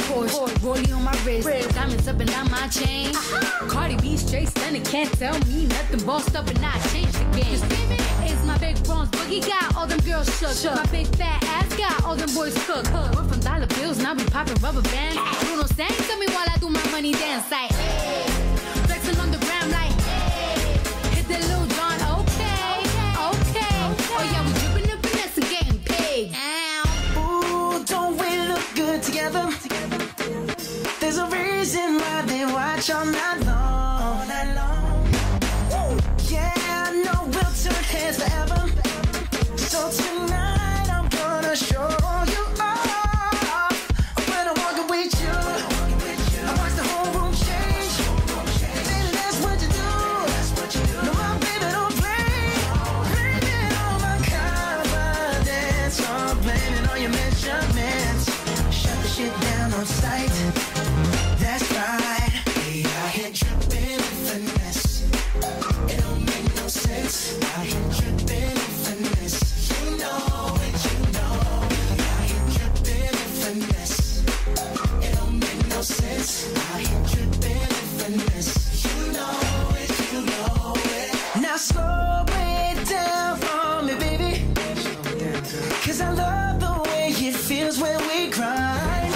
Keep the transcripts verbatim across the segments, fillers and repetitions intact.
Porsche, rollie on my wrist, diamonds up and down my chain. Uh-huh. Cardi B straight stunning, can't tell me nothing. Bossed up and I changed the game. It's my big bronze boogie got all them girls shook. shook. My big fat ass got all them boys cooked. We're from dollar bills, now we popping rubber bands. Bruno sang to me while I do my money dance like hey. Flexing on the gram like hey. Hit the Lil Jon, okay, okay, okay. Oh yeah, we dripping the finesse and getting paid. Ow. Ooh, don't we look good together? There's a reason why they watch all night long. All night long. Woo. Yeah, I know we'll turn heads forever. So tonight I'm gonna show you off. When I'm walking with you, I watch the whole room change. Baby, that's what you do. No, my baby don't play. Blame it on my confidence. I'm blaming on your measurements. Shut the shit down on sight. That's right. Hey, I hit dripping in finesse. It don't make no sense. I hit dripping in finesse. You know it, you know it. I hit dripping in finesse. It don't make no sense. I hit dripping in finesse. You know it, you know it. Now slow it down for me, baby. Cause I love the way it feels when we grind.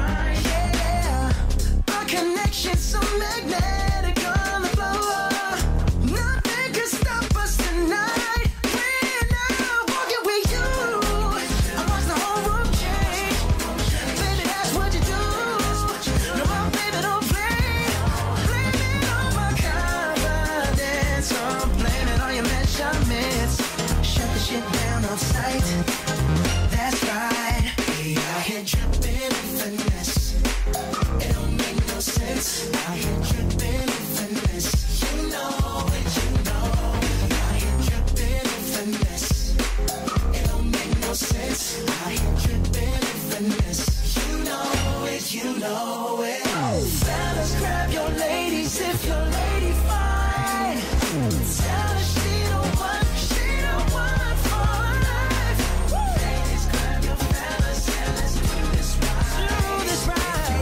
Yeah, our connection's so magnetic on the floor. Nothing can stop us tonight. When I'm walking with you, I watch the whole room change. Baby, that's what you do. No, my baby don't play. Blame it on my confidence. I'm blaming on your measurements. Shut the shit down on sight. That's right. Hey, I hit dripping in finesse. It don't make no sense. I hit dripping in finesse. You know it, you know it. I hit dripping in finesse. It don't make no sense. I hit dripping in finesse. You know it, you know it. Fellas, grab your ladies if your lady fine. Tell her she don't want, she don't want for life. Ladies, grab your fellas and let's do this right. Do this right.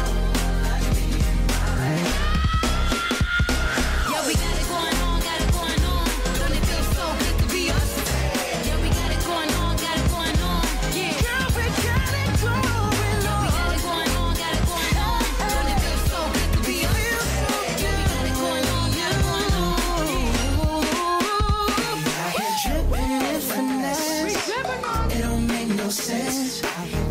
Yeah, we got it going on, got it going on. Don't it feel so good to be us? Yeah, we got it going on, got it going on. Yeah, Girl, we got it going yeah, we got it going on, got it going on. Don't it feel so good to be us? Yeah, we got it going on, got it going on. I hit dripping in finesse. It don't make no sense. I hit